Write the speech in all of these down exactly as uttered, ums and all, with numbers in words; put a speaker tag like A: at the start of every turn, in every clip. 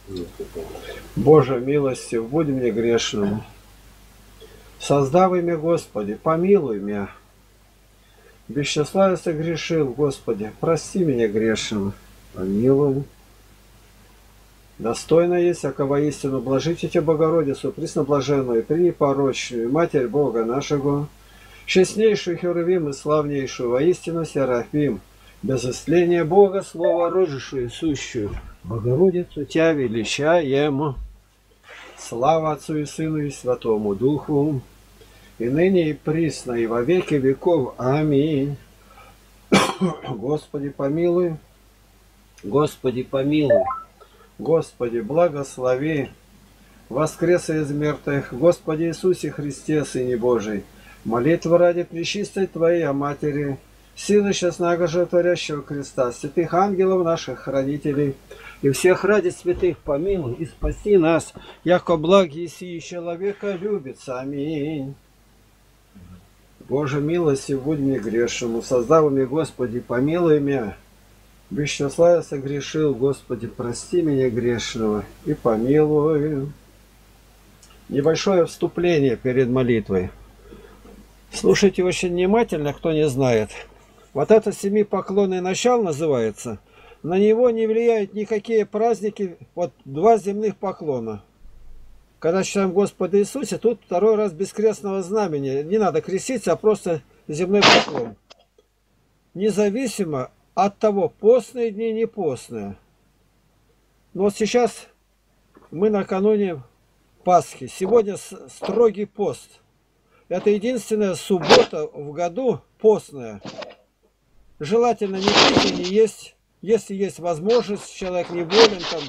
A: Боже, милостив, будь мне грешным. Создав имя Господи, помилуй меня. Без числа я согрешил, Господи, прости меня грешным. Помилуй. Достойно есть, якого истину, блажите Тебе, Богородицу, пресноблаженную, пренепорочную, Матерь Бога нашего, честнейшую Херувим и славнейшую, воистину Серафим, без истления Бога, Слово рожившую сущую, Богородицу Тебя величаем. Слава Отцу и Сыну и Святому Духу, и ныне и присно, и во веки веков. Аминь. Господи, помилуй. Господи, помилуй. Господи, благослови. Воскреса из мертвых, Господи Иисусе Христе, Сыне Божий, молитва ради пречистой Твоей, о Матери, силы честного животворящего креста, святых ангелов наших хранителей, и всех ради святых помилуй и спаси нас, яко благ еси человека любится. Аминь. Боже, милости, будь мне грешному, создав мне, Господи, помилуй меня. Без числа я согрешил, Господи, прости меня грешного и помилуй. Небольшое вступление перед молитвой. Слушайте очень внимательно, кто не знает. Вот это семипоклонный начал называется. На него не влияют никакие праздники, вот два земных поклона. Когда читаем Господа Иисусе, тут второй раз без крестного знамени. Не надо креститься, а просто земной поклон. Независимо от того, постные дни, не постные. Но вот сейчас мы накануне Пасхи. Сегодня строгий пост. Это единственная суббота в году постная. Желательно не пить и не есть. Если есть возможность, человек не болен, там.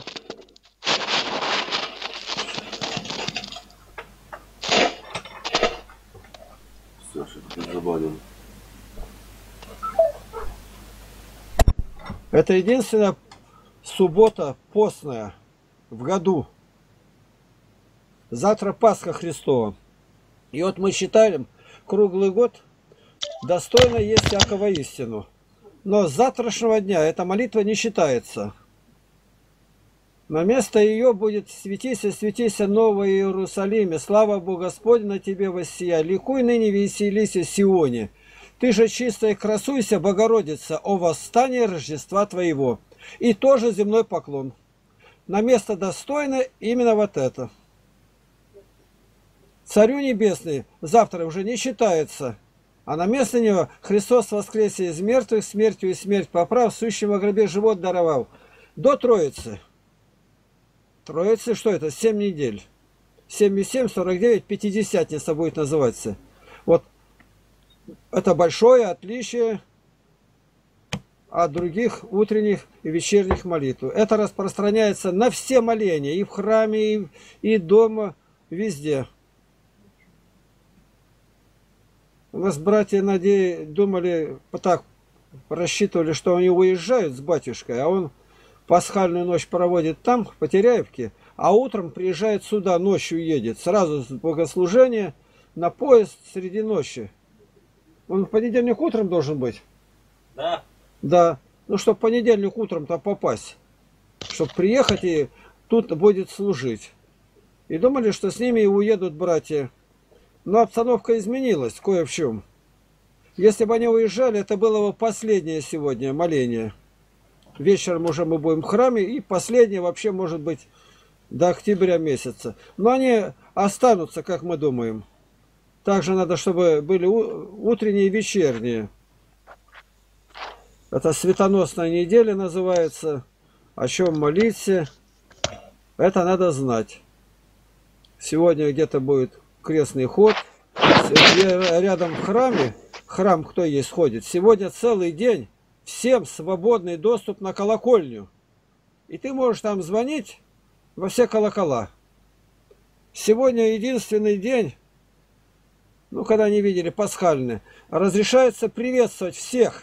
A: Это единственная суббота постная в году. Завтра Пасха Христова. И вот мы считаем круглый год достойно есть всякого истину. Но с завтрашнего дня эта молитва не считается. На место ее будет «Светися, светися, Новый Иерусалиме, слава Богу Господь на тебе воссия, ликуй ныне, веселися, Сионе. Ты же чисто и красуйся, Богородица, о восстании Рождества Твоего». И тоже земной поклон. На место достойно именно вот это. Царю Небесный завтра уже не считается. А на место него Христос воскресе из мертвых, смертью и смерть поправ, сущим во гробе живот даровал. До Троицы. Троицы, что это? Семь недель. Семь и семь, сорок девять, пятидесятница будет называться. Вот это большое отличие от других утренних и вечерних молитв. Это распространяется на все моления, и в храме, и, и дома, везде. У нас братья Надеи думали, так рассчитывали, что они уезжают с батюшкой, а он пасхальную ночь проводит там, в Потеряевке, а утром приезжает сюда, ночью едет, сразу с богослужения на поезд среди ночи. Он в понедельник утром должен быть?
B: Да.
A: Да. Ну, чтобы в понедельник утром-то попасть, чтобы приехать и тут будет служить. И думали, что с ними и уедут братья. Но обстановка изменилась кое в чем. Если бы они уезжали, это было бы последнее сегодня моление. Вечером уже мы будем в храме, и последнее вообще может быть до октября месяца. Но они останутся, как мы думаем. Также надо, чтобы были утренние и вечерние. Это светоносная неделя называется. О чем молиться, это надо знать. Сегодня где-то будет крестный ход. Рядом в храме, храм кто есть ходит, сегодня целый день всем свободный доступ на колокольню. И ты можешь там звонить во все колокола. Сегодня единственный день, ну когда не видели, пасхальный, разрешается приветствовать всех.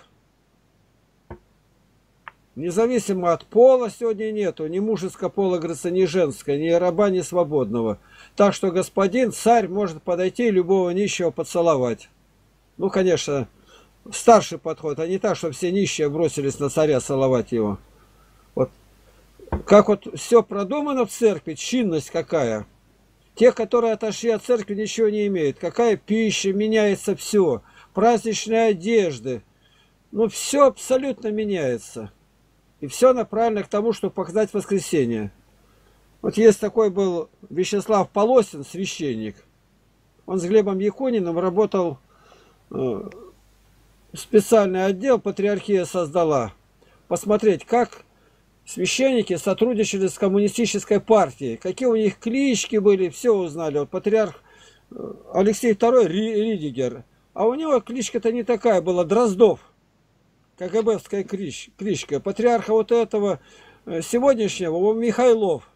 A: Независимо от пола сегодня нету, ни мужеского пола, говорится, ни женского, ни раба, ни свободного. Так что господин, царь, может подойти и любого нищего поцеловать. Ну, конечно, старший подход, а не так, чтобы все нищие бросились на царя целовать его. Вот как вот все продумано в церкви, чинность какая. Те, которые отошли от церкви, ничего не имеют. Какая пища, меняется все. Праздничные одежды. Ну, все абсолютно меняется. И все направлено к тому, чтобы показать воскресенье. Вот есть такой был Вячеслав Полосин, священник. Он с Глебом Якуниным работал, э, специальный отдел патриархия создала. Посмотреть, как священники сотрудничали с коммунистической партией, какие у них клички были, все узнали. Вот патриарх Алексей второй Ридигер, а у него кличка-то не такая была, Дроздов, КГБовская кличка. Патриарха вот этого сегодняшнего Михайлов.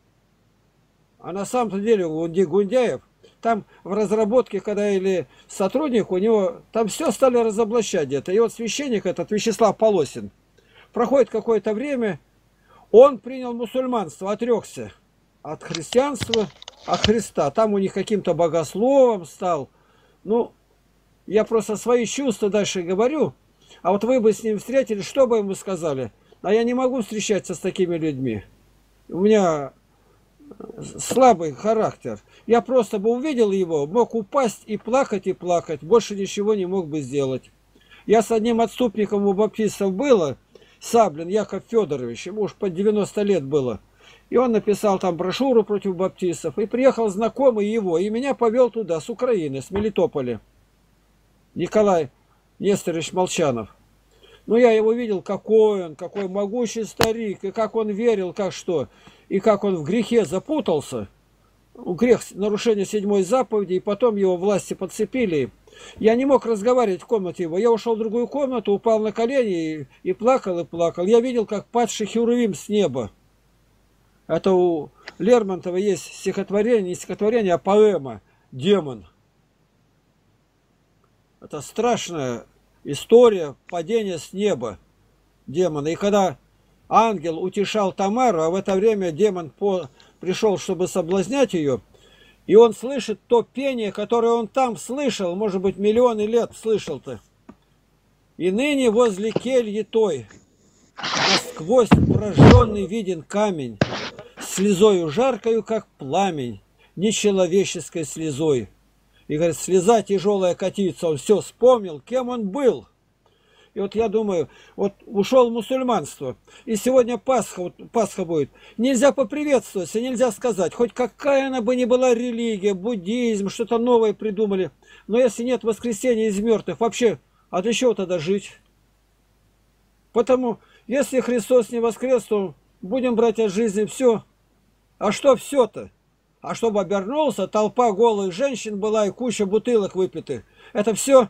A: А на самом деле Гундяев, там в разработке, когда или сотрудник, у него там все стали разоблачать где-то. И вот священник этот Вячеслав Полосин, проходит какое-то время, он принял мусульманство, отрекся от христианства, от Христа. Там у них каким-то богословом стал. Ну, я просто свои чувства дальше говорю. А вот вы бы с ним встретились, что бы ему сказали? А я не могу встречаться с такими людьми. У меня слабый характер. Я просто бы увидел его, мог упасть и плакать, и плакать. Больше ничего не мог бы сделать. Я с одним отступником у баптистов было, Саблин Яков Федорович, ему уж под девяносто лет было. И он написал там брошюру против баптистов. И приехал знакомый его, и меня повел туда, с Украины, с Мелитополя. Николай Несторович Молчанов. Ну, я его видел, какой он, какой могучий старик, и как он верил, как что, и как он в грехе запутался. Грех нарушения седьмой заповеди, и потом его власти подцепили. Я не мог разговаривать в комнате его. Я ушел в другую комнату, упал на колени и, и плакал, и плакал. Я видел, как падший Херувим с неба. Это у Лермонтова есть стихотворение, не стихотворение, а поэма «Демон». Это страшная история падения с неба демона. И когда ангел утешал Тамару, а в это время демон по... пришел, чтобы соблазнять ее, и он слышит то пение, которое он там слышал, может быть, миллионы лет слышал-то. И ныне возле кельи той, насквозь прожженный виден камень, слезою жаркою, как пламень, нечеловеческой слезой. И говорит, слеза тяжелая катится, он все вспомнил, кем он был. И вот я думаю, вот ушел в мусульманство, и сегодня Пасха, вот Пасха будет. Нельзя поприветствовать, нельзя сказать, хоть какая она бы ни была религия, буддизм, что-то новое придумали. Но если нет воскресения из мертвых, вообще, а для чего тогда жить? Потому, если Христос не воскрес, то будем брать от жизни все. А что все-то? А чтобы обернулся, толпа голых женщин была и куча бутылок выпитых. Это все...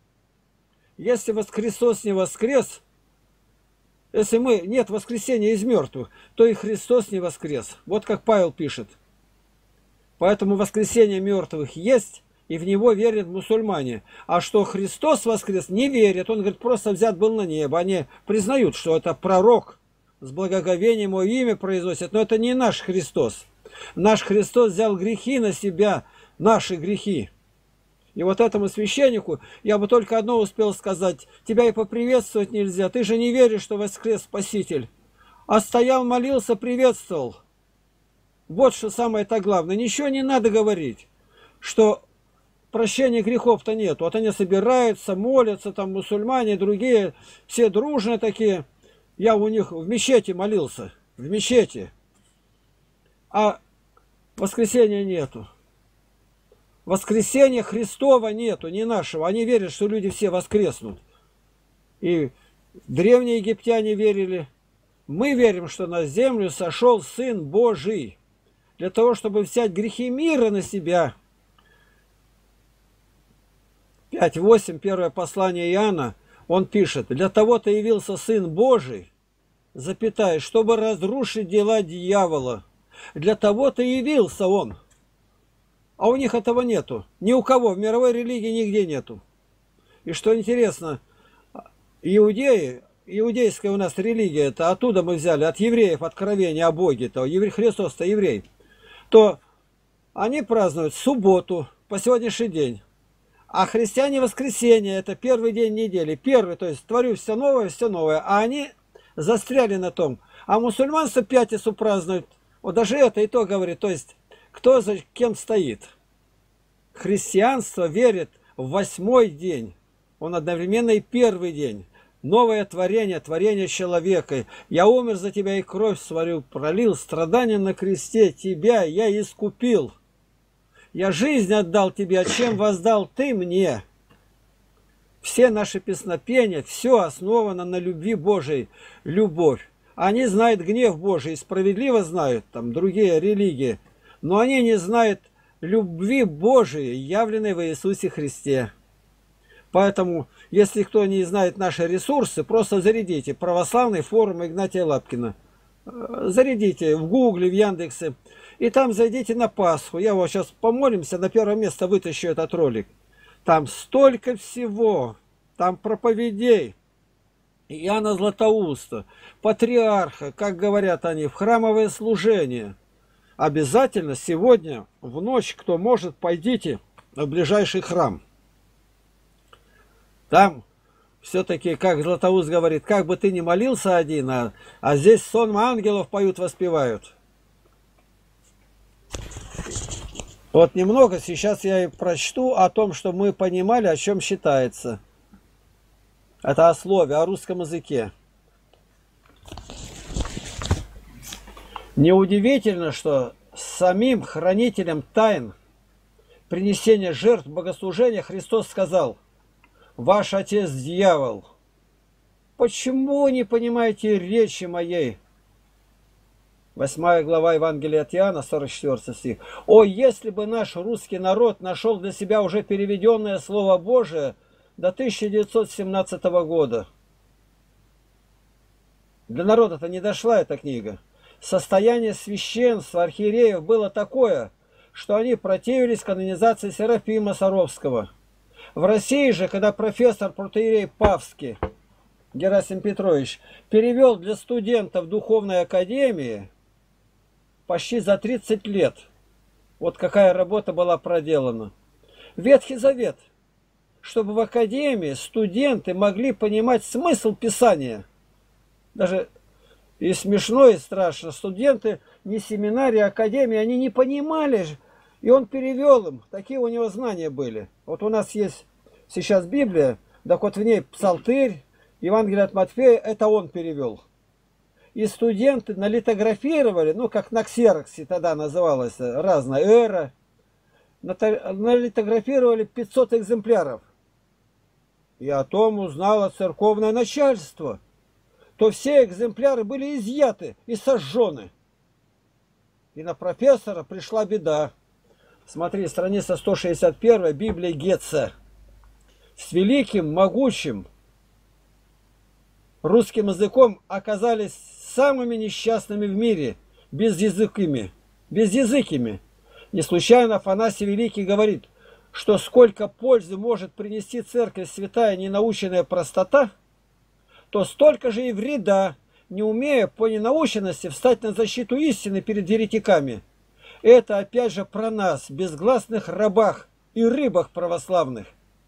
A: Если Христос не воскрес, если мы нет воскресения из мертвых, то и Христос не воскрес. Вот как Павел пишет. Поэтому воскресение мертвых есть, и в него верят мусульмане. А что Христос воскрес, не верят. Он, говорит, просто взят был на небо. Они признают, что это пророк, с благоговением его имя произносят. Но это не наш Христос. Наш Христос взял грехи на себя, наши грехи. И вот этому священнику я бы только одно успел сказать. Тебя и поприветствовать нельзя. Ты же не веришь, что воскрес Спаситель. А стоял, молился, приветствовал. Вот что самое-то главное. Ничего не надо говорить, что прощения грехов-то нет. Вот они собираются, молятся, там мусульмане, другие, все дружные такие. Я у них в мечети молился. В мечети. А воскресения нету. Воскресения Христова нету, не нашего. Они верят, что люди все воскреснут. И древние египтяне верили. Мы верим, что на землю сошел Сын Божий. Для того, чтобы взять грехи мира на себя. пять восемь, первое послание Иоанна, он пишет. Для того-то явился Сын Божий, запятая, чтобы разрушить дела дьявола. Для того-то явился он. А у них этого нету. Ни у кого. В мировой религии нигде нету. И что интересно, иудеи, иудейская у нас религия, это оттуда мы взяли, от евреев, откровения о Боге-то, Христос-то еврей, то они празднуют субботу по сегодняшний день. А христиане воскресенье, это первый день недели. Первый, то есть творю все новое, все новое. А они застряли на том. А мусульманство пятницу празднуют. Вот даже это и то говорит. То есть, кто за кем стоит. Христианство верит в восьмой день. Он одновременно и первый день. Новое творение, творение человека. Я умер за тебя и кровь свою пролил, страдания на кресте, тебя я искупил. Я жизнь отдал тебе, а чем воздал ты мне? Все наши песнопения, все основано на любви Божией, любовь. Они знают гнев Божий, справедливо знают, там другие религии, но они не знают любви Божией, явленной в Иисусе Христе. Поэтому, если кто не знает наши ресурсы, просто зарядите православный форум Игнатия Лапкина. Зарядите в Гугле, в Яндексе. И там зайдите на Пасху. Я вот сейчас помолимся, на первое место вытащу этот ролик. Там столько всего. Там проповедей. Иоанна Златоуста, патриарха, как говорят они, в храмовое служение. Обязательно сегодня в ночь, кто может, пойдите в ближайший храм. Там все-таки, как Златоуст говорит, как бы ты ни молился один, а, а здесь сон ангелов поют, воспевают. Вот немного сейчас я и прочту о том, что мы понимали, о чем считается. Это о слове, о русском языке. Неудивительно, что самим хранителем тайн принесения жертв богослужения Христос сказал: «Ваш отец дьявол». Почему не понимаете речи моей? восьмая глава Евангелия от Иоанна, сорок четвёртый стих. «О, если бы наш русский народ нашел для себя уже переведенное Слово Божие до тысяча девятьсот семнадцатого года». Для народа-то не дошла эта книга. Состояние священства архиереев было такое, что они противились канонизации Серафима Саровского. В России же, когда профессор протоиерей Павский Герасим Петрович перевел для студентов духовной академии почти за тридцать лет, вот какая работа была проделана. Ветхий Завет, чтобы в академии студенты могли понимать смысл Писания. Даже и смешно, и страшно. Студенты не семинарии, а академии, они не понимали. И он перевел им. Такие у него знания были. Вот у нас есть сейчас Библия, так вот в ней Псалтырь, Евангелие от Матфея, это он перевел. И студенты налитографировали, ну как на ксероксе тогда называлось, разная эра, налитографировали пятьсот экземпляров. И о том узнало церковное начальство. То все экземпляры были изъяты и сожжены. И на профессора пришла беда. Смотри, страница сто шестьдесят один, Библия Гетца. С великим, могучим русским языком оказались самыми несчастными в мире, безязыкими, безязыкими. Не случайно Афанасий Великий говорит, что сколько пользы может принести церковь святая ненаученная простота, то столько же и вреда, не умея по ненаученности встать на защиту истины перед еретиками. Это опять же про нас, безгласных рабах и рыбах православных.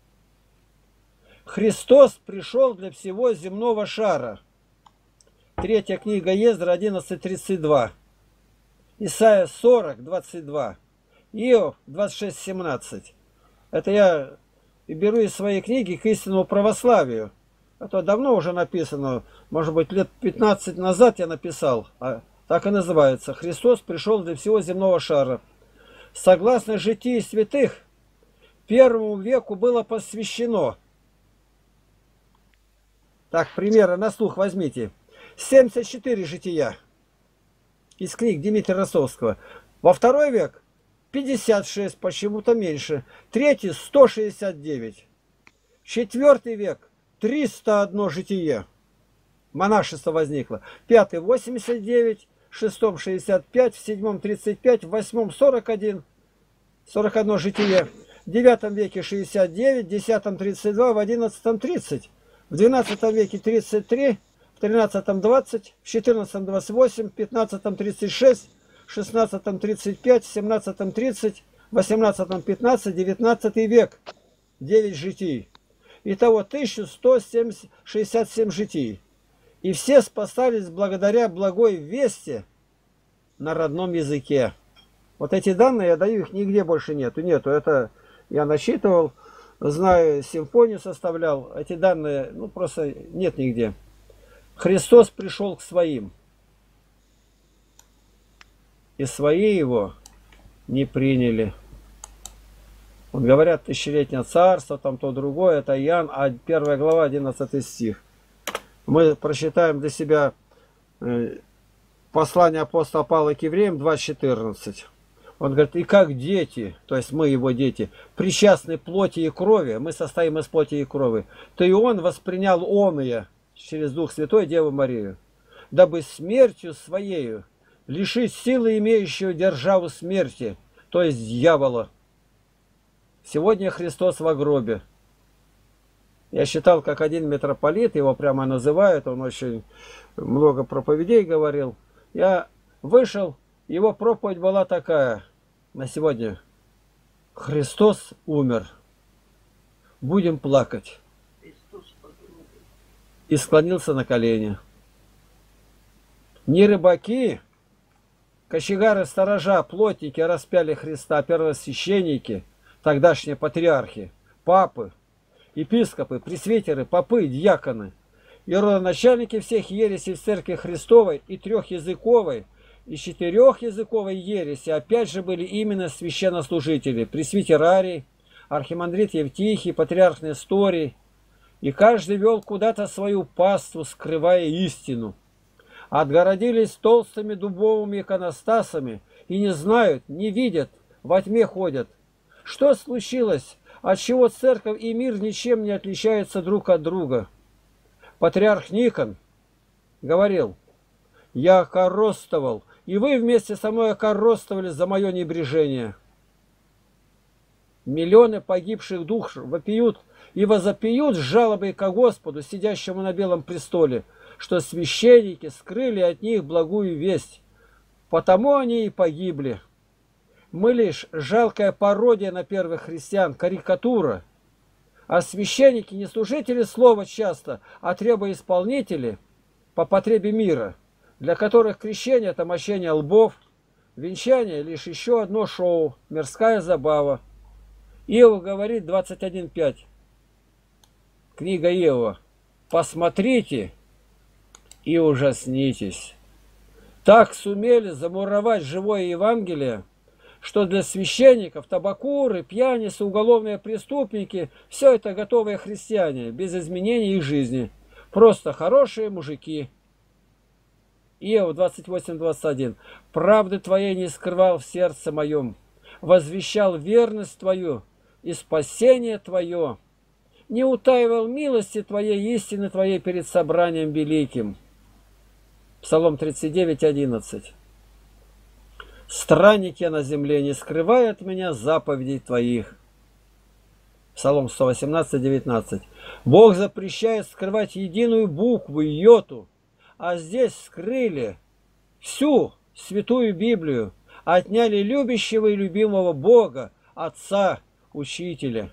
A: Христос пришел для всего земного шара. Третья книга Ездра одиннадцать тридцать два. Исайя сорок двадцать два. Иов двадцать шесть семнадцать. Это я и беру из своей книги к истинному православию. Это давно уже написано, может быть, лет пятнадцать назад я написал. А так и называется. Христос пришел для всего земного шара. Согласно житии святых, первому веку было посвящено. Так, примеры на слух возьмите. семьдесят четыре жития из книг Дмитрия Ростовского. Во второй век пятьдесят шесть, почему-то меньше. Третий сто шестьдесят девять. Четвертый век триста одно житие. Монашество возникло. Пятый восемьдесят девять, в шестом шестьдесят пять, в седьмом тридцать пять, в восьмом сорок один. сорок одно житие. В девятом веке шестьдесят девять, в десятом тридцать два, в одиннадцатом тридцать. В двенадцатом веке тридцать три, в тринадцатом двадцать, в четырнадцатом двадцать восемь, в пятнадцатом тридцать шесть, в шестнадцатом тридцать пять, в семнадцатом тридцать, в восемнадцатом пятнадцать, девятнадцатый век девять житий. Итого тысяча сто шестьдесят семь житий. И все спасались благодаря благой вести на родном языке. Вот эти данные я даю, их нигде больше нету. Нету. Это я насчитывал, знаю, симфонию составлял. Эти данные, ну, просто нет нигде. Христос пришел к своим. И свои его не приняли. Вот говорят, тысячелетнее царство, там то другое, это Иоанн, а первая глава, одиннадцатый стих. Мы прочитаем для себя послание апостола Павла к евреям два четырнадцать. Он говорит, и как дети, то есть мы его дети, причастны плоти и крови, мы состоим из плоти и крови, то и он воспринял оное через Дух Святой Деву Марию, дабы смертью своею лишить силы имеющего державу смерти, то есть дьявола. Сегодня Христос во гробе. Я считал, как один митрополит, его прямо называют, он очень много проповедей говорил. Я вышел, его проповедь была такая на сегодня. Христос умер. Будем плакать. И склонился на колени. Не рыбаки, кочегары, сторожа, плотники распяли Христа, а первосвященники, тогдашние патриархи, папы, епископы, пресвитеры, попы, дьяконы и родоначальники всех ересей в церкви Христовой и трехязыковой, и четырехязыковой ереси, опять же, были именно священнослужители, пресвитер Арий, архимандрит Евтихий, патриарх Несторий, и каждый вел куда-то свою паству, скрывая истину. Отгородились толстыми дубовыми иконостасами и не знают, не видят, во тьме ходят. Что случилось? Отчего церковь и мир ничем не отличаются друг от друга? Патриарх Никон говорил, я окоростовал, и вы вместе со мной окоростовали за мое небрежение. Миллионы погибших душ вопиют и возопиют с жалобой ко Господу, сидящему на белом престоле, что священники скрыли от них благую весть. Потому они и погибли. Мы лишь жалкая пародия на первых христиан, карикатура. А священники не служители слова часто, а требоисполнители по потребе мира, для которых крещение – это мощение лбов, венчание – лишь еще одно шоу, мирская забава. Иова говорит двадцать один пять. Книга Иова. Посмотрите и ужаснитесь. Так сумели замуровать живое Евангелие, что для священников табакуры, пьяницы, уголовные преступники – все это готовые христиане, без изменений их жизни. Просто хорошие мужики. Иов двадцать восемь двадцать один. «Правды твоей не скрывал в сердце моем, возвещал верность твою и спасение твое, не утаивал милости твоей, истины твоей перед собранием великим». Псалом тридцать девять одиннадцать. «Странник я на земле, не скрывай от меня заповедей твоих». Псалом сто восемнадцать девятнадцать. «Бог запрещает скрывать единую букву, йоту, а здесь скрыли всю святую Библию, отняли любящего и любимого Бога, Отца, Учителя».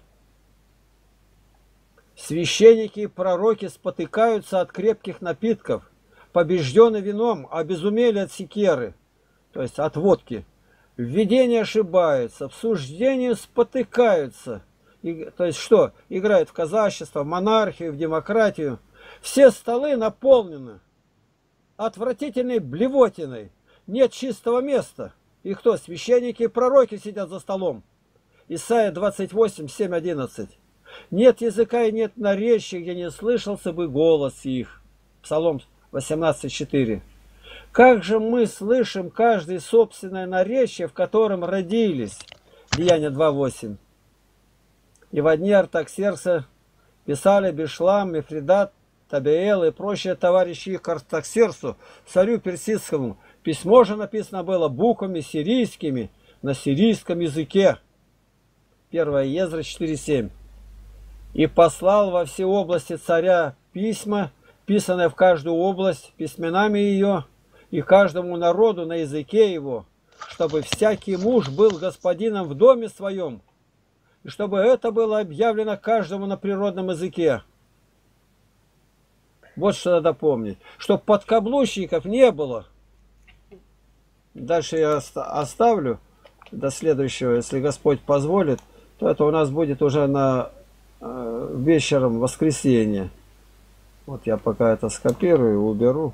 A: Священники и пророки спотыкаются от крепких напитков, побеждены вином, обезумели от секеры, то есть от водки. В видении ошибаются, в суждении спотыкаются. И, то есть что? Играют в казачество, в монархию, в демократию. Все столы наполнены отвратительной блевотиной. Нет чистого места. И кто? Священники и пророки сидят за столом. Исайя двадцать восемь семь одиннадцать. Нет языка и нет наречия, где не слышался бы голос их. Псалом восемнадцать четыре. Как же мы слышим каждое собственное наречие, в котором родились? Деяния два восемь. И во дни Артаксеркса писали Бишлам, Мефридат, Табиэл и прочие товарищи их к Артаксерксу, царю персидскому. Письмо же написано было буквами сирийскими, на сирийском языке. первое Ездра четыре семь. И послал во все области царя письма, писанные в каждую область, письменами ее, и каждому народу на языке его, чтобы всякий муж был господином в доме своем, и чтобы это было объявлено каждому на природном языке. Вот что надо помнить. Чтоб подкаблучников не было. Дальше я оставлю до следующего, если Господь позволит, то это у нас будет уже на э, вечером воскресенье. Вот я пока это скопирую, уберу.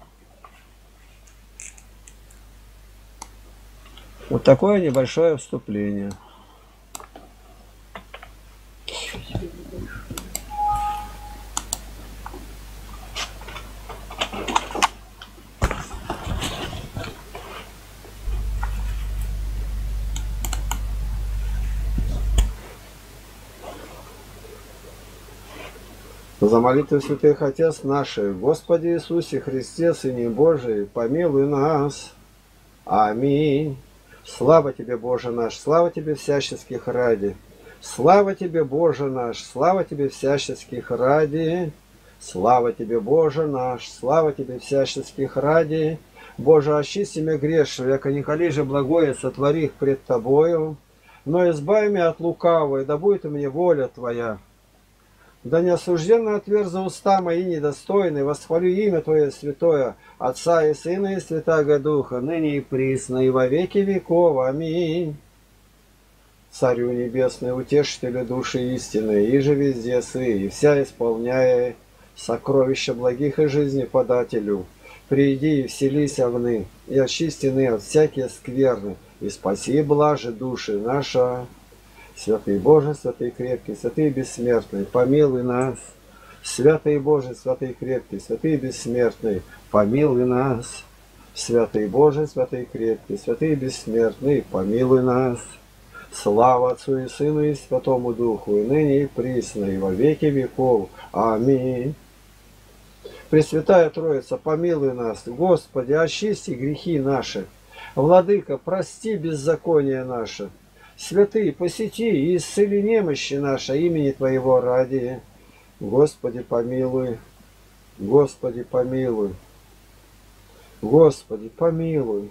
A: Вот такое небольшое вступление. За молитву святых Отец наших, Господи Иисусе Христе, Сыне Божий, помилуй нас. Аминь. Слава Тебе, Боже наш, слава Тебе всяческих ради. Слава Тебе, Боже наш, слава Тебе всяческих ради. Слава Тебе, Боже наш, слава Тебе всяческих ради. Боже, очисти меня грешного, яко не же благое сотвори их пред Тобою, но избави меня от лукавой, да будет мне воля Твоя. Да не осужденно отверза уста мои недостойные, восхвалю имя Твое святое, Отца и Сына и Святаго Духа, ныне и присно, и во веки веков. Аминь. Царю небесный, утешителю души истины, и же везде сы, и вся исполняя сокровища благих и жизни подателю, приди и вселись овны, и очистены от всякие скверны, и спаси блажи души наша. Святый Боже, святый крепкий, святый бессмертный, помилуй нас. Святый Боже, святый крепкий, святый бессмертный, помилуй нас. Святый Боже, святый крепкий, святый бессмертный, помилуй нас. Слава Отцу и Сыну и Святому Духу, и ныне и присно, и во веки веков. Аминь. Пресвятая Троица, помилуй нас. Господи, очисти грехи наши. Владыка, прости беззаконие наше. Святый, посети и исцели немощи наши имени Твоего ради. Господи, помилуй. Господи, помилуй. Господи, помилуй.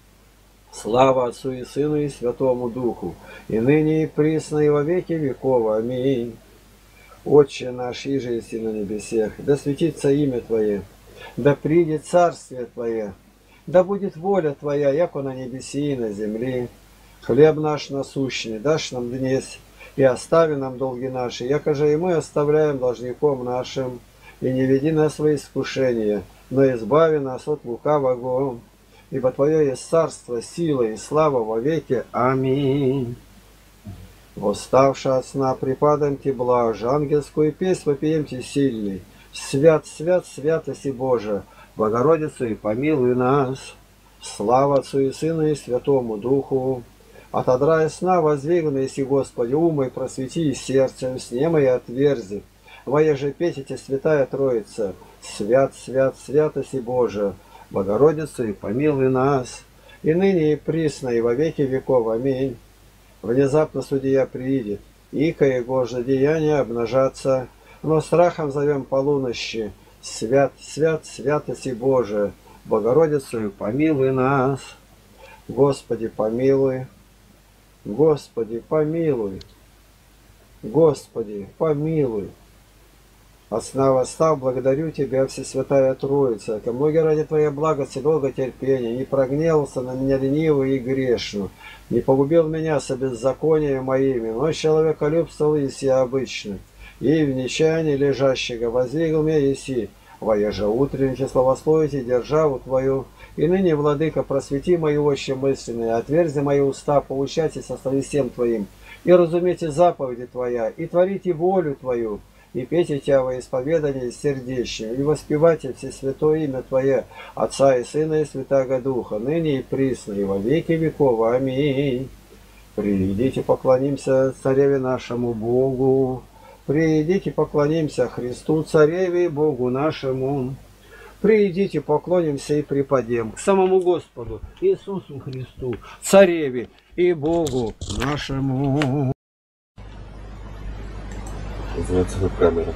A: Слава Отцу и Сыну и Святому Духу, и ныне и присно, и во веки веков. Аминь. Отче наш, иже еси на небесех, да светится имя Твое, да придет царствие Твое, да будет воля Твоя, яко на небеси и на земле. Хлеб наш насущный дашь нам днесь, и остави нам долги наши, яко же и мы оставляем должником нашим, и не веди нас во искушение, но избави нас от лукавого, ибо Твое есть царство, сила и слава во веки. Аминь. Восставши от сна, припадемте блаже, ангельскую песнь вопиемте сильный. Свят, свят, святости Божия, Богородицу и помилуй нас. Слава Отцу и Сыну и Святому Духу. Отодрая сна, воздвигнув еси, Господи, ум и просвети, и сердце, сне мои отверзи. Воеже петите, Святая Троица, свят, свят, святости Божия, Богородицу и помилуй нас, и ныне и присно, и во веки веков. Аминь. Внезапно судья приидет, ико его злодеяния обнажатся, но страхом зовем полунощи. Свят, свят, святости Божия, Богородицу и помилуй нас. Господи, помилуй. Господи, помилуй. Господи, помилуй. От сна восстав, благодарю Тебя, Всесвятая Троица, ко многие ради Твоей благости, долготерпения, не прогневался на меня ленивый и грешную, не погубил меня со беззаконием моими, но человеколюбствовал еси обычно, и в нечаянии лежащего воздвигл меня еси, воеже утренниче славословите державу Твою, и ныне, Владыка, просвети мои очи мысленные, отверзи мои уста, поучайтесь со словесем Твоим, и разумейте заповеди Твоя, и творите волю Твою, и пейте Тебя во исповедании сердечным, и воспевайте все святое имя Твое, Отца и Сына и Святаго Духа, ныне и присно, и во веки веков. Аминь. Придите, поклонимся Цареве нашему Богу, придите, поклонимся Христу, Цареве и Богу нашему. Придите, поклонимся и преподем к самому Господу Иисусу Христу, Цареве и Богу нашему.
B: Называется на камеру.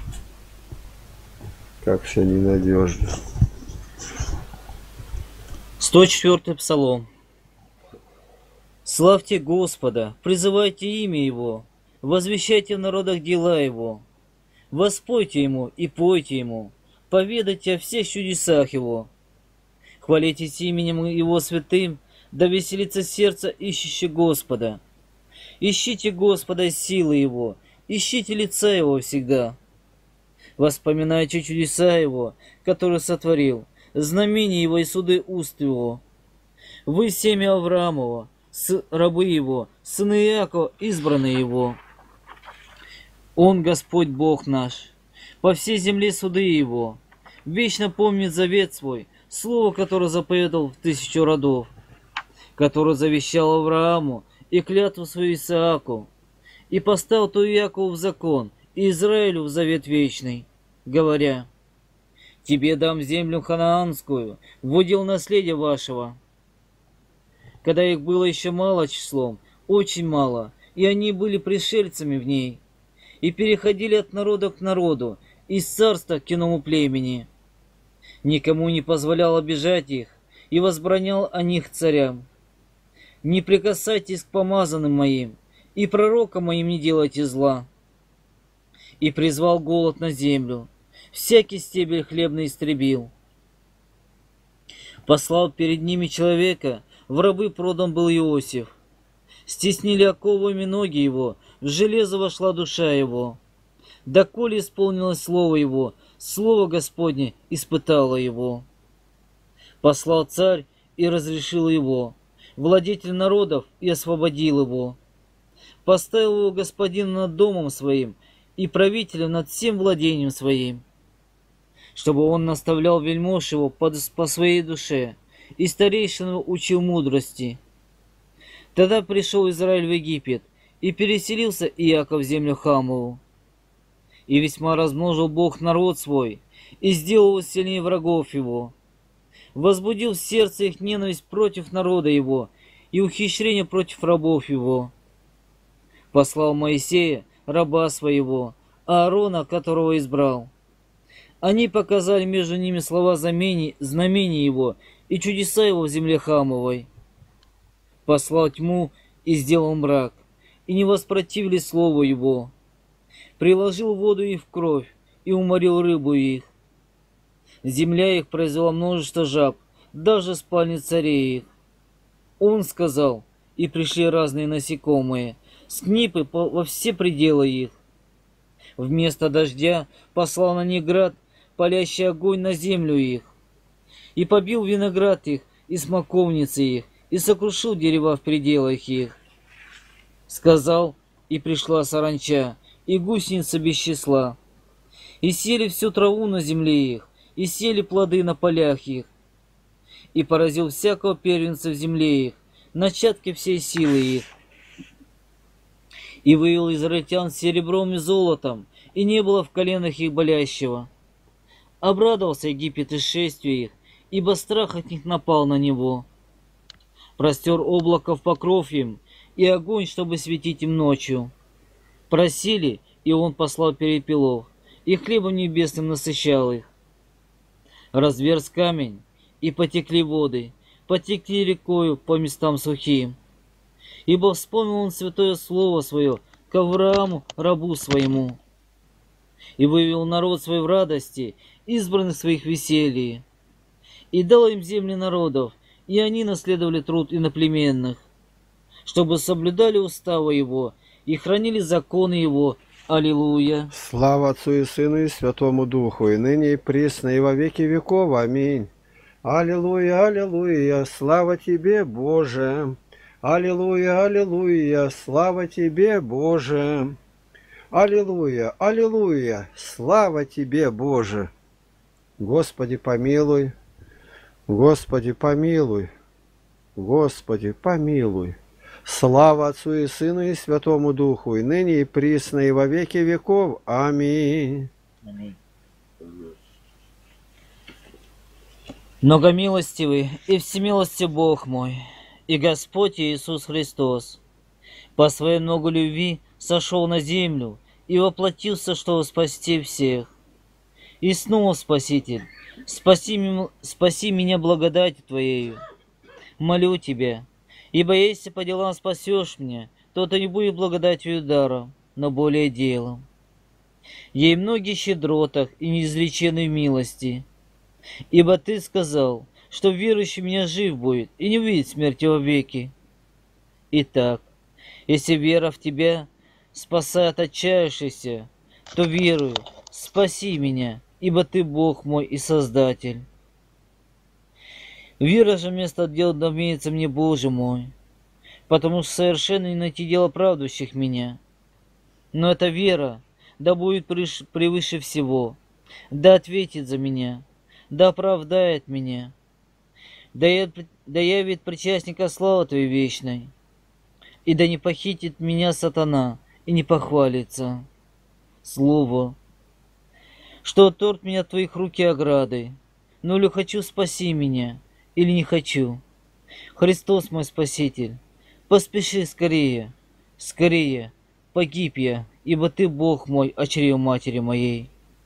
A: Как все ненадежно.
C: сто четвёртый Псалом. Славьте Господа, призывайте имя Его, возвещайте в народах дела Его, воспойте Ему и пойте Ему, поведайте о всех чудесах Его, хвалитесь именем Его святым, да веселится сердце ищущее Господа. Ищите Господа силы Его, ищите лица Его всегда. Воспоминайте чудеса Его, которые сотворил, знамения Его и суды уст Его. Вы семя Авраамова, с рабы Его, сыны Иакова, избранные Его. Он Господь Бог наш, по всей земле суды Его. Вечно помнит завет свой, слово, которое заповедал в тысячу родов, которое завещал Аврааму и клятву свою Исааку, и поставил то Иакову в закон, и Израилю в завет вечный, говоря: «Тебе дам землю ханаанскую, в удел наследия вашего». Когда их было еще мало числом, очень мало, и они были пришельцами в ней, и переходили от народа к народу, из царства к иному племени. Никому не позволял обижать их, и возбранял о них царям. «Не прикасайтесь к помазанным моим, и пророкам моим не делайте зла». И призвал голод на землю, всякий стебель хлебный истребил. Послал перед ними человека, в рабы продан был Иосиф. Стеснили оковами ноги его, в железо вошла душа его. Доколе исполнилось слово его, слово Господне испытало его. Послал царь и разрешил его, владетель народов и освободил его. Поставил его господин над домом своим и правителем над всем владением своим, чтобы он наставлял вельмож его по, по своей душе, и старейшину учил мудрости. Тогда пришел Израиль в Египет, и переселился Иаков в землю Хамову. И весьма размножил Бог народ свой, и сделал его сильнее врагов его. Возбудил в сердце их ненависть против народа его, и ухищрение против рабов его. Послал Моисея, раба своего, Аарона, которого избрал. Они показали между ними слова знамений, знамений его и чудеса его в земле Хамовой. Послал тьму и сделал мрак, и не воспротивились слову его. Приложил воду их в кровь, и уморил рыбу их. Земля их произвела множество жаб, даже спальни царей их. Он сказал, и пришли разные насекомые, скнипы во все пределы их. Вместо дождя послал на них град, палящий огонь на землю их. И побил виноград их, и смоковницы их, и сокрушил дерева в пределах их. Сказал, и пришла саранча, и гусеница без числа. И сели всю траву на земле их, и сели плоды на полях их. И поразил всякого первенца в земле их, начатки всей силы их. И вывел израильтян серебром и золотом, и не было в коленах их болящего. Обрадовался Египет и шествию их, ибо страх от них напал на него. Простер облако в покров им, и огонь, чтобы светить им ночью. Просили, и он послал перепелов, и хлебом небесным насыщал их. Разверз камень, и потекли воды, потекли рекою по местам сухим. Ибо вспомнил он святое слово свое к Аврааму, рабу своему, и вывел народ свой в радости, избранных своих веселье, и дал им земли народов, и они наследовали труд иноплеменных, чтобы соблюдали уставы его и хранили законы его. Аллилуйя.
A: Слава Отцу и Сыну и Святому Духу, и ныне и присно, и во веки веков. Аминь. Аллилуйя, аллилуйя, слава Тебе, Боже. Аллилуйя, аллилуйя, слава Тебе, Боже. Аллилуйя, аллилуйя, слава Тебе, Боже. Господи, помилуй, Господи, помилуй, Господи, помилуй. Слава Отцу и Сыну и Святому Духу, и ныне и присно, и во веки веков. Аминь.
C: Аминь. Многомилостивый и всемилостивый Бог мой, и Господь Иисус Христос, по своей много любви сошел на землю и воплотился, чтобы спасти всех. И снова, Спаситель, спаси, спаси меня благодатью Твоею, молю тебя, ибо если по делам спасешь меня, то это не будет благодатью даром, но более делом. Ей многие щедротах и неизреченной милости, ибо ты сказал, что верующий меня жив будет и не увидит смерти вовеки. Итак, если вера в тебя спасает отчаявшихся, то верую, спаси меня, ибо ты Бог мой и Создатель. Вера же вместо дел имеется мне, Боже мой, потому что совершенно не найти дело оправдывающих меня. Но эта вера да будет превыше всего, да ответит за меня, да оправдает меня, да, я, да явит причастника славы Твоей вечной, и да не похитит меня сатана и не похвалится. Слово, что отторг меня от Твоих рук и ограды, ну ли хочу, спаси меня, или не хочу. Христос мой Спаситель, поспеши скорее, скорее, погиб я, ибо Ты Бог мой, о чреве матери моей.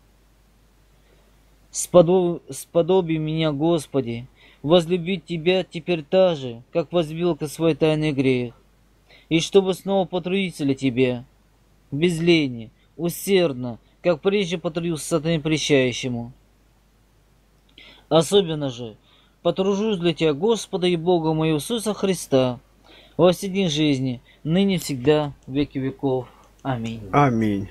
C: Сподоб... Сподоби меня, Господи, возлюбить Тебя теперь так же, как возлюбил Ты свой тайный грех, и чтобы снова потрудиться для Тебя, без лени, усердно, как прежде потрудился сатане прещающему. Особенно же потружусь для Тебя, Господа и Бога моего Иисуса Христа, во все дни жизни, ныне всегда, в веки веков. Аминь.
A: Аминь.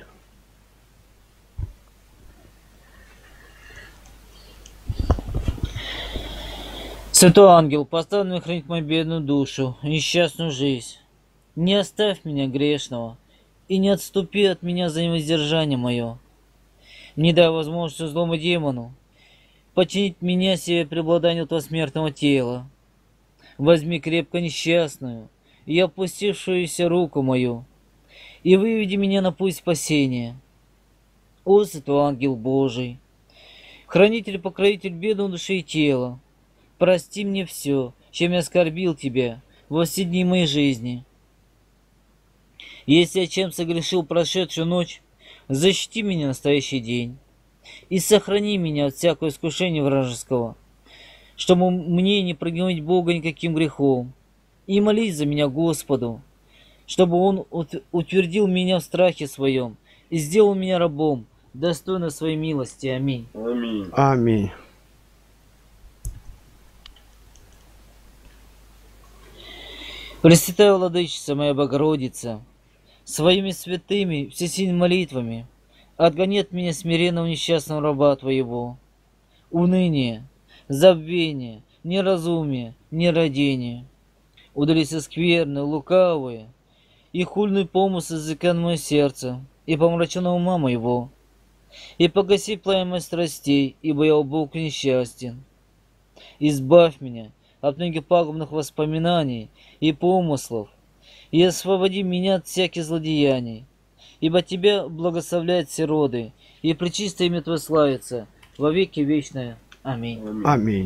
C: Святой ангел, поставленный хранить мою бедную душу, несчастную жизнь, не оставь меня грешного и не отступи от меня за невоздержание мое. Не дай возможности злому демону подчинить меня себе преобладанию этого смертного тела. Возьми крепко несчастную и опустившуюся руку мою, и выведи меня на путь спасения. О, святой ангел Божий, хранитель и покровитель бедной души и тела, прости мне все, чем я оскорбил Тебя во все дни моей жизни. Если я чем согрешил прошедшую ночь, защити меня настоящий день и сохрани меня от всякого искушения вражеского, чтобы мне не прогневать Бога никаким грехом, и молись за меня Господу, чтобы Он утвердил меня в страхе своем и сделал меня рабом, достойно своей милости. Аминь.
B: Аминь.
A: Аминь.
C: Пресвятая Владычица моя Богородица, своими святыми всесильными молитвами отгони от меня смиренного несчастного раба Твоего, уныние, забвение, неразумие, нерадение, удалися скверные, лукавые и хульный помысл языка на мое сердце и помраченного ума моего, и погаси пламя страстей, ибо я убог несчастен. Избавь меня от многих пагубных воспоминаний и помыслов, и освободи меня от всяких злодеяний, ибо Тебя благословляют все роды, и пречистое имя Твое славится во веки вечное. Аминь.
A: Аминь.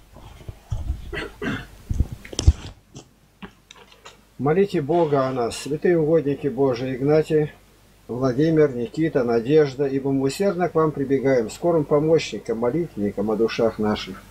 A: Молите Бога о нас, святые угодники Божии Игнатий, Владимир, Никита, Надежда, ибо мы усердно к вам прибегаем, скорым помощником, молитвенником о душах наших.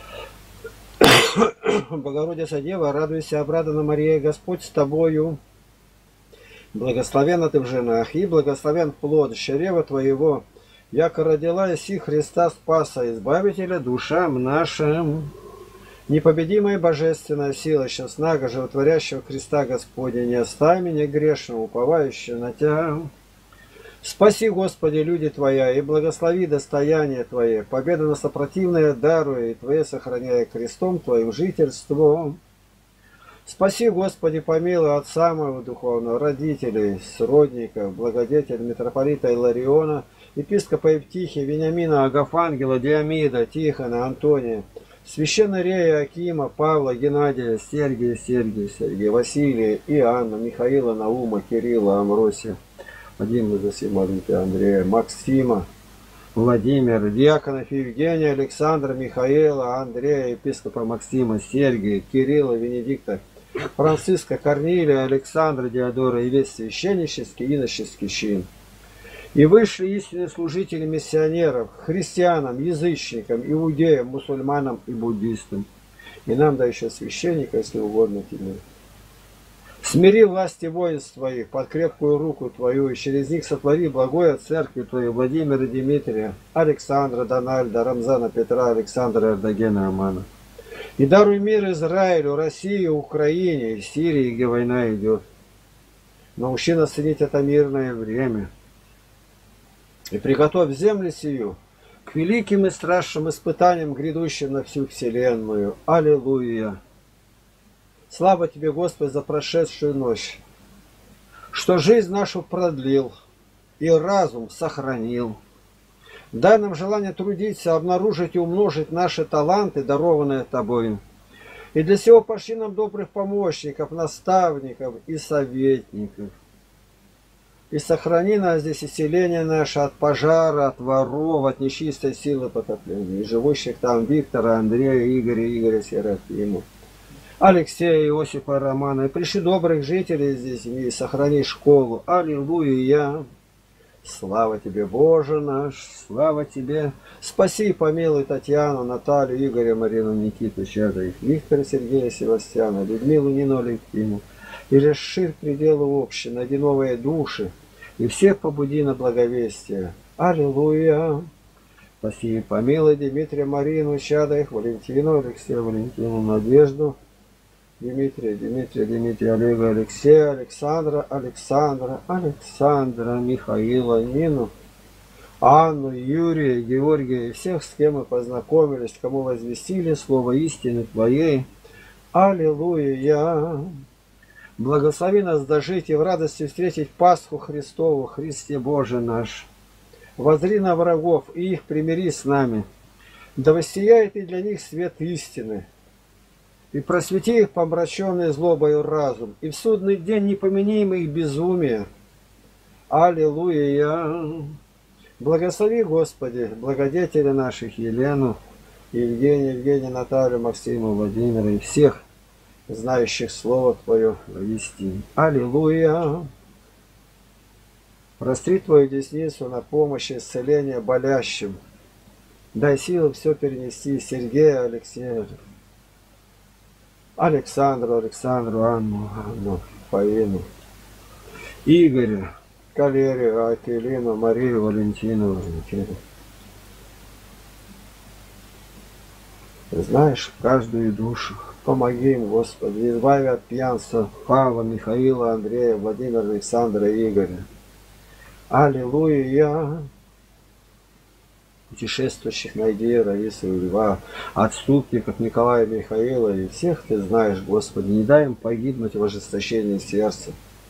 A: Богородица Дева, радуйся, обрадана Мария, Господь с тобою. Благословенна ты в женах, и благословен плод чрева твоего, яко родила иси Христа Спаса, Избавителя душам нашим. Непобедимая божественная сила, честнаго животворящего Христа Господня, не оставь меня грешного, уповающего на Тебя. Спаси, Господи, люди Твоя, и благослови достояние Твое, победа на сопротивное даруя, и Твое сохраняя крестом Твоим жительством. Спаси, Господи, помилуй отца моего духовного, родителей, сродников, благодетель митрополита Илариона, епископа Евтихия, Вениамина, Агафангела, Диамида, Тихона, Антония, священного Рея, Акима, Павла, Геннадия, Сергия, Сергия, Сергия, Василия, Иоанна, Михаила, Наума, Кирилла, Амросия, Вадима, Зосима, Дмитрия, Андрея, Максима, Владимира, диаконов Евгения, Александра, Михаила, Андрея, епископа Максима, Сергия, Кирилла, Венедикта, Франциска, Корнилия, Александра, Диодора и весь священнический и иноческий чин. И высшие истинные служители миссионеров, христианам, язычникам, иудеям, мусульманам и буддистам. И нам да еще священника, если угодно тебе. Смири власти воинств твоих под крепкую руку твою, и через них сотвори благое церкви твою, Владимира, Дмитрия, Александра, Дональда, Рамзана, Петра, Александра, Эрдогена, Романа. И даруй мир Израилю, России, Украине и Сирии, где война идет. Научи нас ценить это мирное время. И приготовь землю сию к великим и страшным испытаниям, грядущим на всю вселенную. Аллилуйя! Слава тебе, Господи, за прошедшую ночь, что жизнь нашу продлил и разум сохранил. Дай нам желание трудиться, обнаружить и умножить наши таланты, дарованные Тобою. И для сего пошли нам добрых помощников, наставников и советников. И сохрани нас здесь исцеление наше от пожара, от воров, от нечистой силы потопления. И живущих там Виктора, Андрея, Игоря, Игоря Серафима, Алексея, Иосифа, Романа. И пришли добрых жителей здесь, и сохрани школу. Аллилуйя! Слава тебе, Боже наш, слава тебе. Спаси и помилуй Татьяну, Наталью, Игоря, Марину, Никиту, Чада, их, Виктора, Сергея, Севастьяна, Людмилу, Нину, Алексину. И расширь пределы общины, найди новые души, и всех побуди на благовестие. Аллилуйя! Спаси и помилуй Дмитрия, Марину, Чада, их, Валентину, Алексея, Валентину, Надежду, Дмитрия, Дмитрия, Дмитрия, Олега, Алексея, Александра, Александра, Александра, Михаила, Нину, Анну, Юрия, Георгия и всех, с кем мы познакомились, кому возвестили слово истины Твоей. Аллилуйя! Благослови нас дожить и в радости встретить Пасху Христову, Христе Боже наш. Воззри на врагов и их примири с нами. Да воссияет и для них свет истины. И просвети их помраченный злобою разум, и в судный день не помяни им их безумие. Аллилуйя! Благослови, Господи, благодетели наших Елену, Евгения, Евгения, Наталью, Максима, Владимира и всех, знающих Слово Твое истине. Аллилуйя! Простри Твою десницу на помощь и исцеление болящим. Дай силу все перенести Сергея, Алексея, Александру, Александру, Анну, Анну, Фаину, Игоря, Калерию, Акелину, Марию, Валентину, Валентину. Знаешь каждую душу. Помоги им, Господи, избави от пьянства Павла, Михаила, Андрея, Владимира, Александра и Игоря. Аллилуйя! Путешествующих найди, Раису и Льва, отступников Николая, Михаила и всех Ты знаешь, Господи, не дай им погибнуть в ожесточении сердца.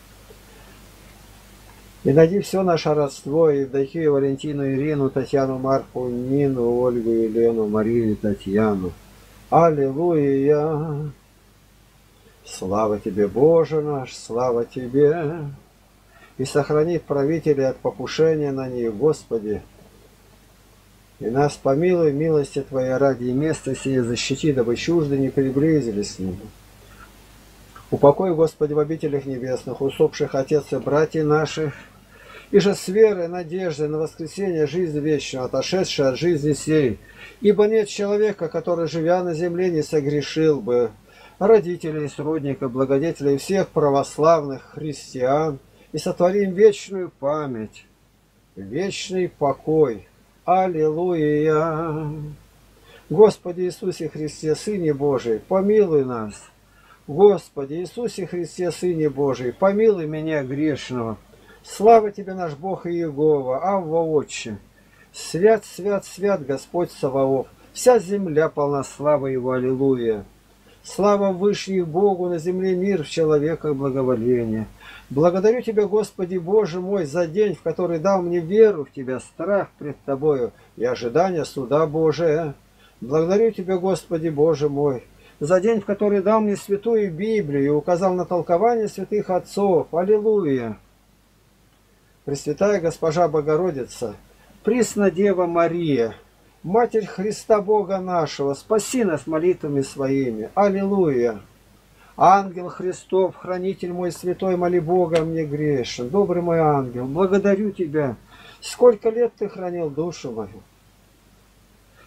A: И найди все наше родство, Евдокию, Валентину, Ирину, Татьяну, Марку, Нину, Ольгу, Елену, Марию, Татьяну. Аллилуйя! Слава Тебе, Боже наш, слава Тебе! И сохрани правителей от покушения на них, Господи. И нас помилуй, милости Твоей ради, и место сие защити, дабы чужды не приблизились к нему. Упокой, Господи, в обителях небесных, усопших отец и братьев наших, и же с верой, надеждой на воскресение жизни вечную, отошедшей от жизни сей. Ибо нет человека, который, живя на земле, не согрешил бы. Родителей, сродников, благодетелей всех православных христиан, и сотворим вечную память, вечный покой. Аллилуйя! Господи Иисусе Христе, Сыне Божий, помилуй нас. Господи Иисусе Христе, Сыне Божий, помилуй меня грешного. Слава Тебе, наш Бог и Иегова, Авва Отче. Свят, свят, свят Господь Саваоф. Вся земля полна славы Его. Аллилуйя! Слава Вышних Богу, на земле мир, в человеках благоволение. Благодарю Тебя, Господи Боже мой, за день, в который дал мне веру в Тебя, страх пред Тобою и ожидание суда Божия. Благодарю Тебя, Господи Боже мой, за день, в который дал мне святую Библию и указал на толкование святых отцов. Аллилуйя! Пресвятая Госпожа Богородица, Пресна Дева Мария, Матерь Христа Бога нашего, спаси нас молитвами своими. Аллилуйя! Ангел Христов, хранитель мой святой, моли Бога мне грешен. Добрый мой ангел, благодарю Тебя. Сколько лет Ты хранил душу мою.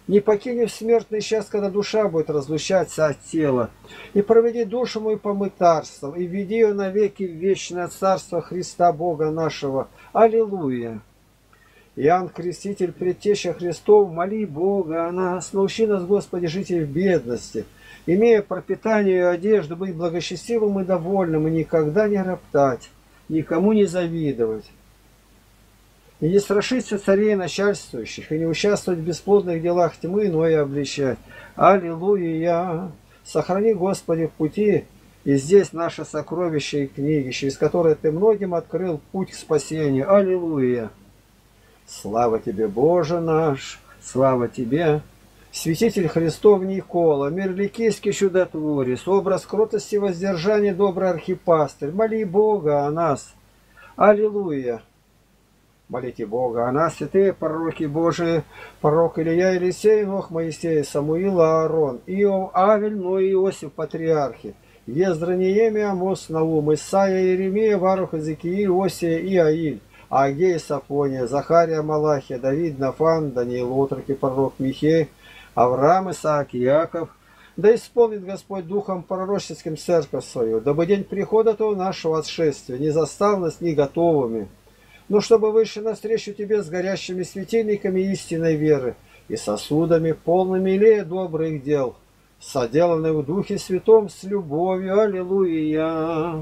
A: Не покини в смертный час, когда душа будет разлучаться от тела. И проведи душу мою по мытарствам, и веди ее навеки в вечное царство Христа Бога нашего. Аллилуйя! Иоанн Креститель, предтеча Христов, моли Бога о нас, научи нас, Господи, жить и в бедности, имея пропитание и одежду, быть благочестивым и довольным, и никогда не роптать, никому не завидовать. И не страшиться царей начальствующих, и не участвовать в бесплодных делах тьмы, но и обличать. Аллилуйя! Сохрани, Господи, в пути, и здесь наше сокровище и книги, через которые Ты многим открыл путь к спасению. Аллилуйя! Слава Тебе, Боже наш! Слава Тебе! Святитель Христов Никола, Мирликийский чудотворец, образ кротости и воздержания, добрый архипастырь, моли Бога о нас. Аллилуйя! Молите Бога о нас, святые пророки Божии, пророк Илья, Елисей, Нох, Моисей, Самуил, Аарон, Иов, Авель, Ной, Иосиф, патриархи, Ездра, Неемия, Амос, Наум, Исаия, Иеремия, Варух, Иезекииль, Осия, Иаиль, Агей, Сафония, Захария, Малахия, Давид, Нафан, Даниил, отрок и пророк Михей, Авраам, Исаак, Иаков. Да исполнит Господь духом пророческим церковь свою, дабы день прихода того нашего отшествия не застал нас не готовыми, но чтобы вышли навстречу Тебе с горящими светильниками истинной веры и сосудами, полными илея добрых дел, соделанных в Духе Святом с любовью. Аллилуйя!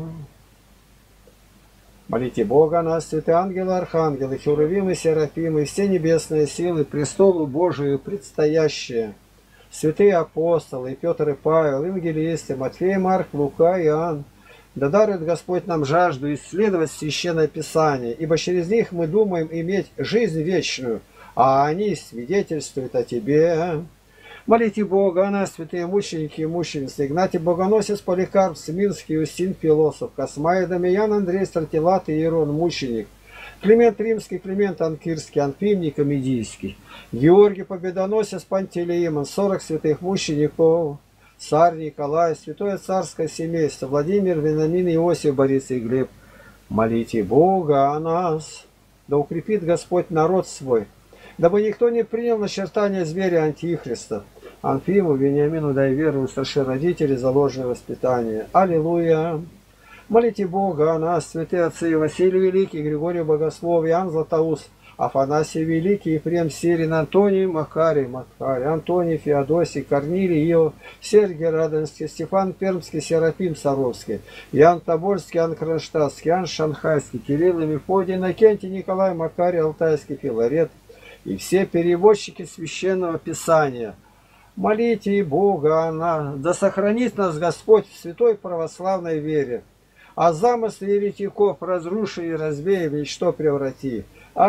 A: Молите Бога о нас, святые ангелы, архангелы, херувимы, серафимы, все небесные силы, престолу Божию предстоящие, святые апостолы, Петр и Павел, евангелисты, Матфей, Марк, Лука, Иоанн. Да дарует Господь нам жажду исследовать Священное Писание, ибо через них мы думаем иметь жизнь вечную, а они свидетельствуют о Тебе. Молите Бога о нас, святые мученики и мученицы, Игнатий Богоносец, Поликарп, Смирский, Юстин, Философ, Космай, Дамиян, Андрей, Стратилат и Иерон, мученик, Климент Римский, Климент Анкирский, Анфим Никомедийский, Георгий Победоносец, Пантелеимон, сорок святых мучеников, царь Николай, святое царское семейство, Владимир, Вениамин, Иосиф, Борис и Глеб. Молите Бога о нас, да укрепит Господь народ свой, дабы никто не принял начертания зверя Антихриста. Анфиму, Вениамину дай веру, устраши родителей за ложное воспитание. Аллилуйя! Молите Бога о нас, святые отцы Василий Великий, Григорий Богослов, Иоанн Златоуст, Афанасий Великий, Ефрем Сирин, Антоний Макарий, Макарий, Антоний Феодосий, Корнилий Иов, Сергий Радонский, Стефан Пермский, Серафим Саровский, Иоанн Тобольский, Иоанн Кронштадтский, Иоанн Шанхайский, Кирилл и Мефодий, Иннокентий, Николай, Макарий, Алтайский, Филарет и все переводчики Священного Писания. Молите Бога о нас, да сохранит нас Господь в святой православной вере, а замыслы еретиков разруши и разбей, в ничто преврати.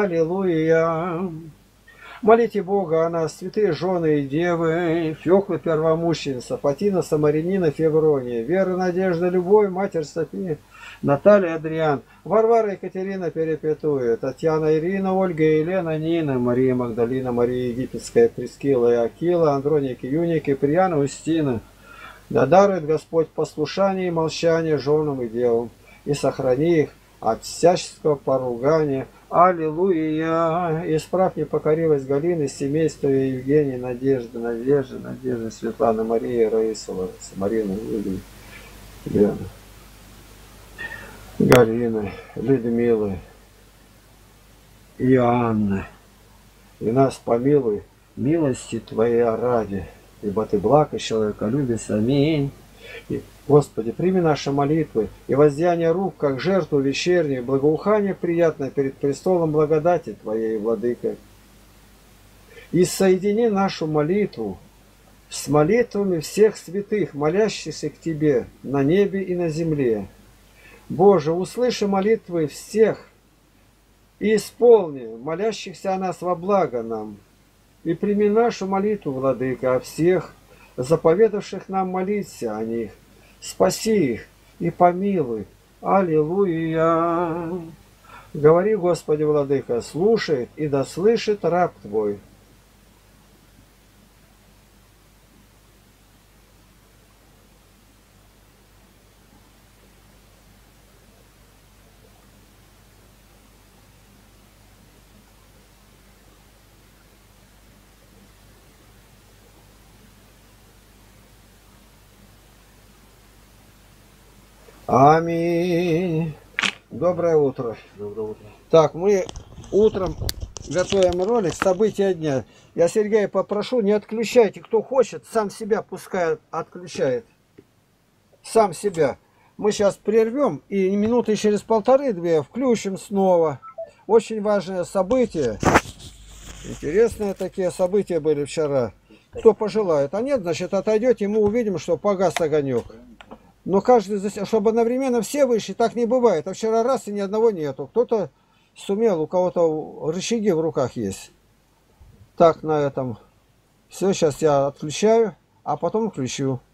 A: Аллилуйя! Молите Бога о нас, святые жены и девы, Феоклы первомученица, Фатина Самарянина Феврония, Вера, Надежда, Любовь, Матерь София, Наталья Адриан, Варвара Екатерина Перепетуя, Татьяна Ирина, Ольга Елена Нина, Мария Магдалина, Мария Египетская, Прескила и Акила, Андроник и Юник, и Прияна Устина. Да дарует Господь послушание и молчание женам и девам, и сохрани их от всяческого поругания. Аллилуйя! Исправь непокоривость Галины, семейства Евгения, Надежды, Надежды, Надежды, Светланы, Марии, Раисова, Марина, Юлии, Лена, Галины, Людмилы, Иоанны. И нас помилуй милости Твоя ради, ибо Ты благ и человеколюбец. Аминь. И, Господи, прими наши молитвы и воздаяние рук, как жертву вечернюю, благоухание приятное перед престолом благодати Твоей, Владыка. И соедини нашу молитву с молитвами всех святых, молящихся к Тебе на небе и на земле. Боже, услыши молитвы всех и исполни молящихся о нас во благо нам. И прими нашу молитву, Владыка, о всех, заповедавших нам молиться о них. Спаси их и помилуй. Аллилуйя! Говори, Господи, Владыка, слушает и да слышит раб Твой. Аминь. Доброе утро.
B: Доброе утро.
A: Так, мы утром готовим ролик «События дня». Я Сергея попрошу, не отключайте. Кто хочет, сам себя пускай отключает. Сам себя. Мы сейчас прервем и минуты через полторы-две включим снова. Очень важное событие. Интересные такие события были вчера. Кто пожелает. А нет, значит, отойдете, и мы увидим, что погас огонек. Но каждый, чтобы одновременно все вышли, так не бывает. А вчера раз и ни одного нету. Кто-то сумел, у кого-то рычаги в руках есть. Так, на этом. Все, сейчас я отключаю, а потом включу.